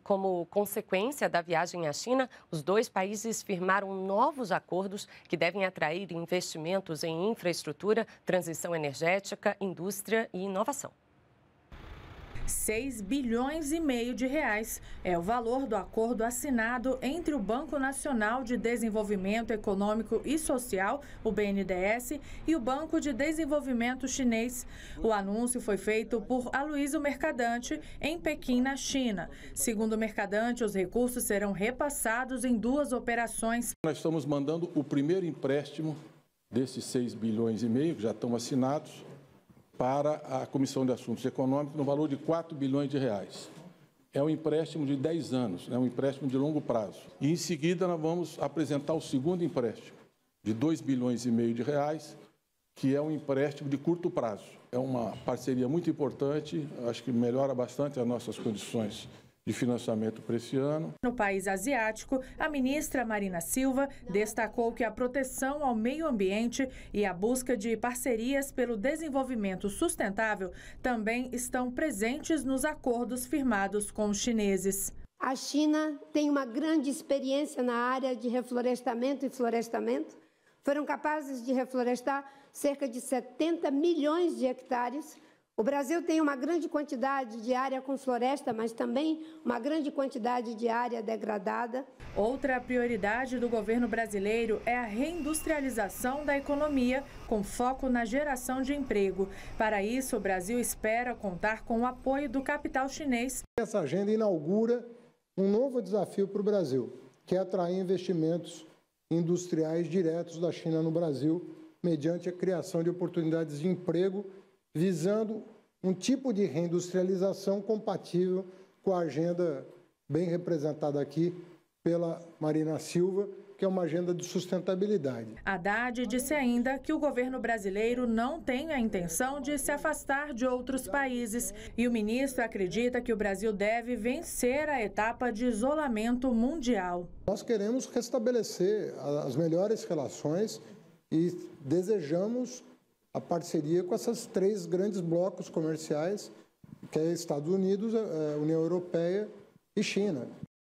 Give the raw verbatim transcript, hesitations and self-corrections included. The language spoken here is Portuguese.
Como consequência da viagem à China, os dois países firmaram novos acordos que devem atrair investimentos em infraestrutura, transição energética, indústria e inovação. seis bilhões e meio de reais é o valor do acordo assinado entre o Banco Nacional de Desenvolvimento Econômico e Social, o B N D E S, e o Banco de Desenvolvimento Chinês. O anúncio foi feito por Aloysio Mercadante em Pequim, na China. Segundo o Mercadante, os recursos serão repassados em duas operações. Nós estamos mandando o primeiro empréstimo desses seis bilhões e meio, que já estão assinados, para a Comissão de Assuntos Econômicos, no valor de quatro bilhões de reais. É um empréstimo de dez anos, é um empréstimo de longo prazo. E, em seguida, nós vamos apresentar o segundo empréstimo, de dois bilhões e meio de reais, que é um empréstimo de curto prazo. É uma parceria muito importante, acho que melhora bastante as nossas condições de financiamento para esse ano. No país asiático, a ministra Marina Silva destacou que a proteção ao meio ambiente e a busca de parcerias pelo desenvolvimento sustentável também estão presentes nos acordos firmados com os chineses. A China tem uma grande experiência na área de reflorestamento e florestamento. Foram capazes de reflorestar cerca de setenta milhões de hectares. O Brasil tem uma grande quantidade de área com floresta, mas também uma grande quantidade de área degradada. Outra prioridade do governo brasileiro é a reindustrialização da economia, com foco na geração de emprego. Para isso, o Brasil espera contar com o apoio do capital chinês. Essa agenda inaugura um novo desafio para o Brasil, que é atrair investimentos industriais diretos da China no Brasil, mediante a criação de oportunidades de emprego, visando um tipo de reindustrialização compatível com a agenda bem representada aqui pela Marina Silva, que é uma agenda de sustentabilidade. Haddad disse ainda que o governo brasileiro não tem a intenção de se afastar de outros países e o ministro acredita que o Brasil deve vencer a etapa de isolamento mundial. Nós queremos restabelecer as melhores relações e desejamos a parceria com esses três grandes blocos comerciais, que é Estados Unidos, União Europeia e China.